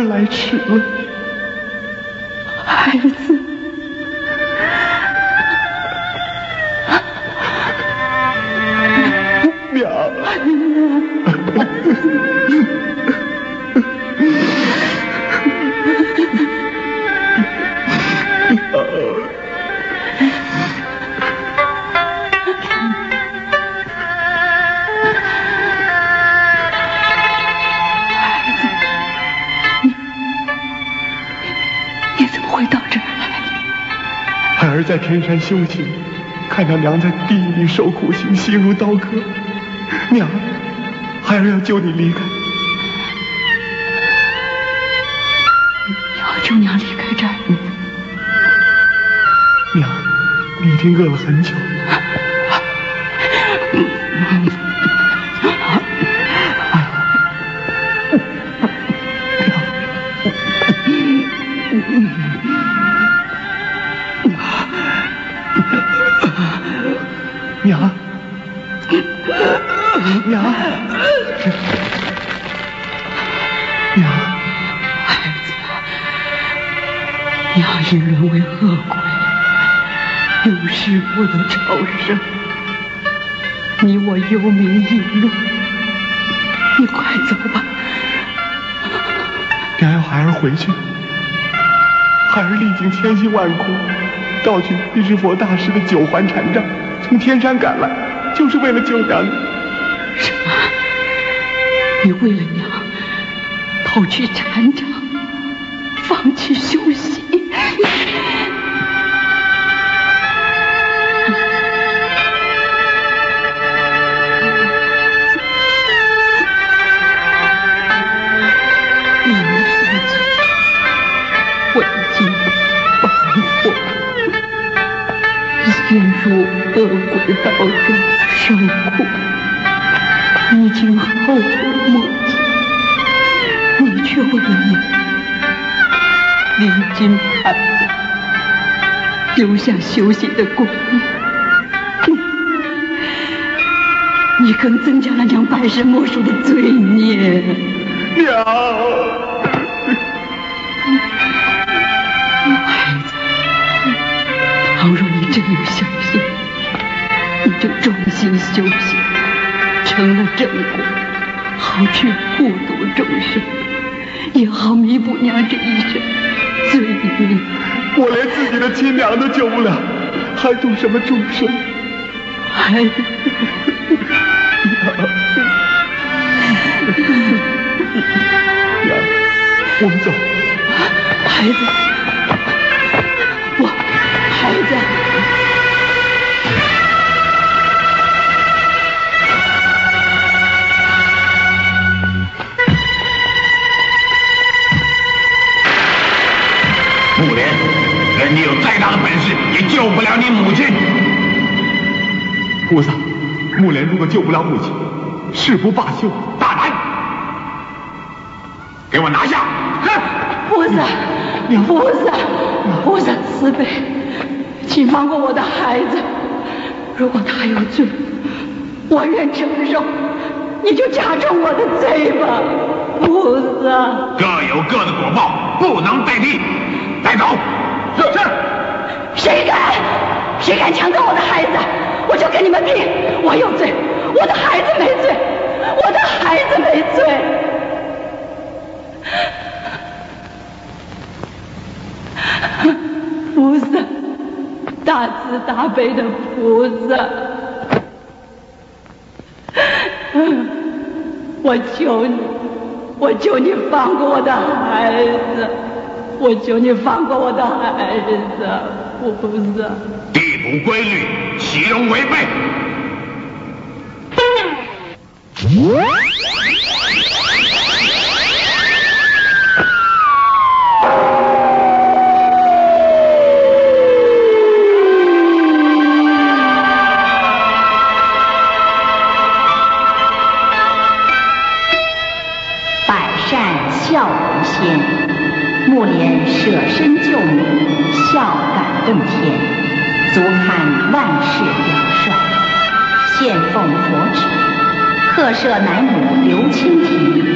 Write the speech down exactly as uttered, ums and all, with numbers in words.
来迟了。 孩子， 娘，孩儿在天山修行，看到娘在地狱里受苦刑，心如刀割。娘，孩儿要救你离开。 你要救娘离开这儿？ 嗯、娘，你一定饿了很久。娘，娘，娘， 孩子，娘已沦为恶鬼，永世不得超生。你我幽冥一路，你快走吧。 娘要孩儿回去，孩儿历经千辛万苦，盗取毗湿佛大师的九环禅杖，从天山赶来，就是为了救娘。 什么？你为了娘偷取禅杖，放弃修行？你们父亲为今报复，陷入恶鬼道中受苦，已经后悔莫及。你却为了你离经叛道，丢下修行的功力，你更增加了娘百世莫属的罪孽。 娘， 孩子，倘若你真有孝心，你就专心修行，成了正果，好去普度众生，也好弥补娘这一生罪孽。 我连自己的亲娘都救不了，还度什么众生？ 孩子， 娘，我们走。 孩子，我，孩子。 木莲，任你有再大的本事，也救不了你母亲。 菩萨，木莲如果救不了母亲，誓不罢休。 大胆！给我拿下！ 哼！菩萨，菩萨，菩萨慈悲，请放过我的孩子。如果他有罪，我愿承受，你就加重我的罪吧，菩萨。 各有各的果报，不能代替。带走！是是。 谁敢？谁敢抢走我的孩子？我就跟你们拼！我有罪，我的孩子没罪，我的孩子没罪。菩萨，大慈大悲的菩萨，我求你，我求你放过我的孩子，我求你放过我的孩子，菩萨。 地府规律，岂容违背？ 百善孝为先，木莲舍身救母，孝感更天，足堪万世表率。献奉佛旨，特赦乃母刘清婷